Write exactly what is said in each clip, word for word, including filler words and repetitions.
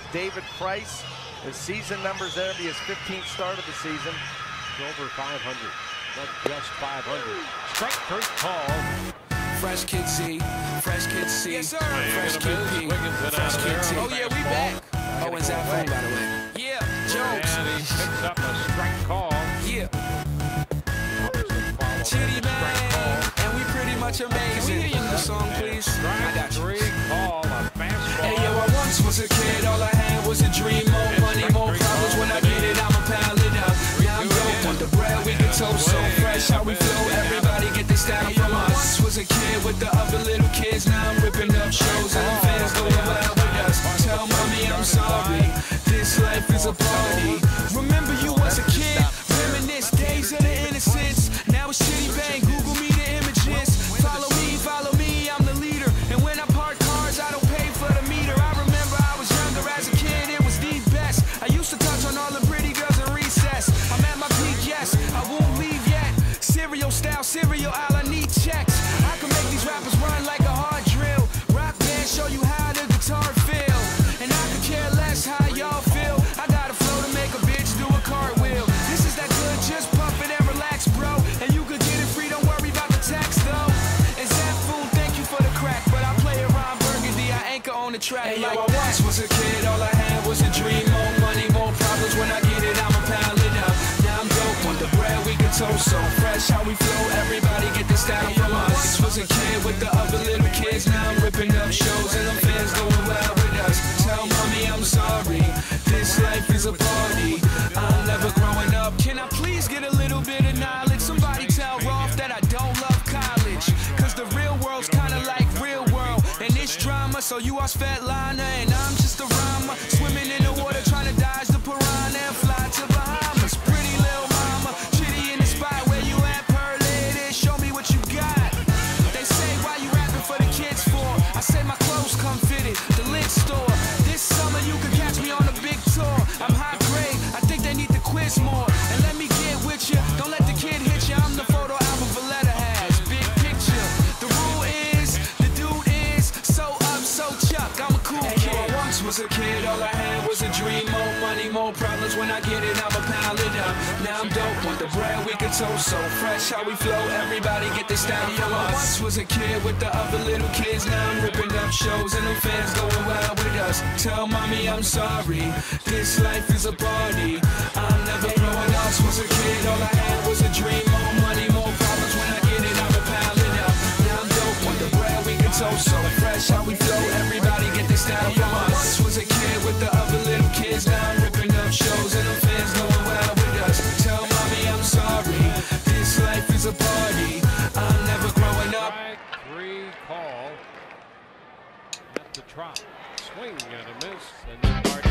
David Price, his season numbers there, be his fifteenth start of the season. Over five hundred, not just five hundred. Strike first call. Fresh Kid Z, Fresh Kid C, yes, sir. Fresh Kid P, Fresh Kid T. Oh yeah, we back. Oh, and Zach Phone, by the way. Yeah, Jones. And he picks up a strike call. Yeah. Chiddy, man. And we pretty much amazing. Can we hear The song, please. I got you. Three call, a fastball. Hey, yo, I once was a kid. All I had was a dream. More money, more problems. When I get it, I'ma pile it up. Now I'm dope on the bread. We get toast so fresh. How we flow. Everybody get this style from us. Was a kid with the other little kids. Now I'm ripping up shows and the fans going wild with us. Tell mommy I'm sorry. This life is a party. Remember you was a kid. Reminisce days of the innocence. Now it's Chiddy bang. Google me the images. Follow me, follow me. I'm the leader. And when I park cars, I don't pay for the meter. I remember I was younger as a kid. It was the best. I used to touch on all the pretty girls in recess. I'm at my peak, yes. I won't leave yet. Cereal style, cereal aisle. I need checks. I can make these rappers run like a hard drill. Rock band, show you how the guitar feel. And I could care less how y'all feel. I got a flow to make a bitch do a cartwheel. This is that good, just pump it and relax, bro. And you could get it free, don't worry about the tax, though. And Zach Food, thank you for the crack. But I play around Burgundy, I anchor on the track. Hey, like yo, I once was a kid, all I had was a dream. More money, more problems. When I get it, I'ma pile it up. Now I'm dope on the bread, we get toast so fresh. How we flow, everybody get this style from us. Was a kid with the other little kids. Now I'm ripping up shows and the fans going wild with us. Tell mommy I'm sorry. This life is a party. I'm never growing up. Can I please get a little bit of knowledge? Somebody tell Rolf that I don't love college. Cause the real world's kinda like real world. And it's drama, so you are Svetlana and I'm just a rhymer. Swimming in the water trying to dodge the piranha and fly to Bahamas. Pretty little mama, Chiddy in the spot where you at, pearl it is. Show me what you got. They say why you rapping for the kids for? I say my clothes come fitted, the lit store. This summer you could catch me on a big tour. I'm high grade, I think they need to quiz more. And let me get with you, don't let the kid hit you. I'm the photo album Valletta has, big picture. The rule is, the dude is so up, so chuck. I'm a cool hey, kid. Yo, I once was a kid, all I had was a dream. More money, more problems. When I get it, I'ma pile it up. Now I'm dope on the bread, we can toast so fresh. How we flow, everybody get this style from us. Once was a kid with the other little kids. Now I'm ripping up shows and the fans going wild with us. Tell mommy I'm sorry. This life is a party. I'm never growing up. Was a kid, all I had was a dream. More money, more problems. When I get it, I'ma pile it up. Now I'm dope on the bread, we can toast so fresh. How we flow, everybody get this style from us. Once was a kid with the other little kids. Now I'm ripping up shows and the fans going wild with us. Tell mommy I'm sorry. This life is a party. I'm never growing up. Three call. At the drop. Swing and a miss. And then Martin.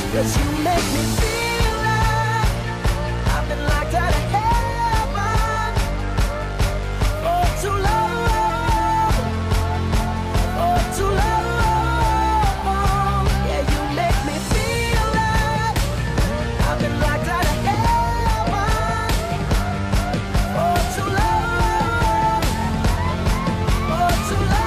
'Cause you make me feel like I've been locked out of heaven for too long, for too long. Yeah, you make me feel like I've been locked out of heaven for too long, for too long.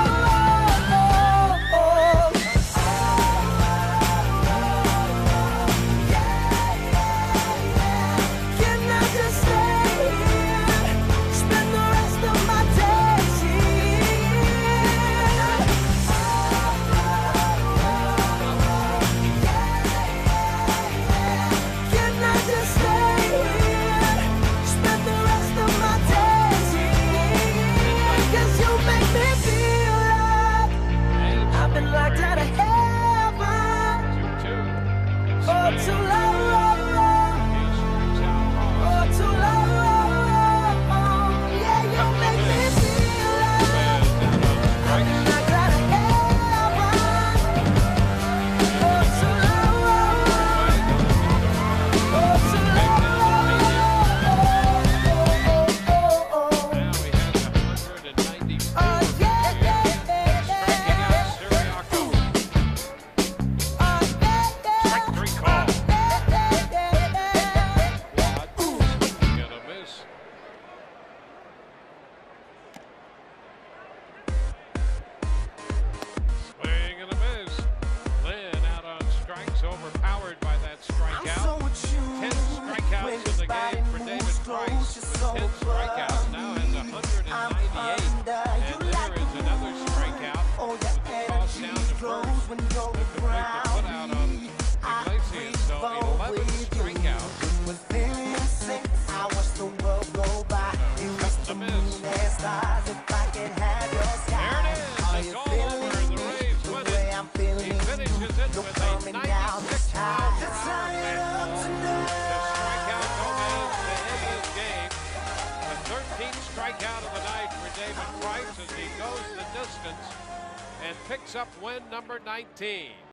Overpowered by that strikeout. Ten strikeouts in the game for David Price. With ten strikeouts, now has one hundred ninety-eight. And there is another strikeout with the toss down to first. To complete the putout on Iglesias. So eleven strikeouts. Cuts the miss. There it is. It's all over. The Rays win it. He finishes it with a ninety-six mile per hour fastball to strike out Gomez to end this game. The thirteenth strikeout of the night for David Price as he goes the distance and picks up win number nineteen.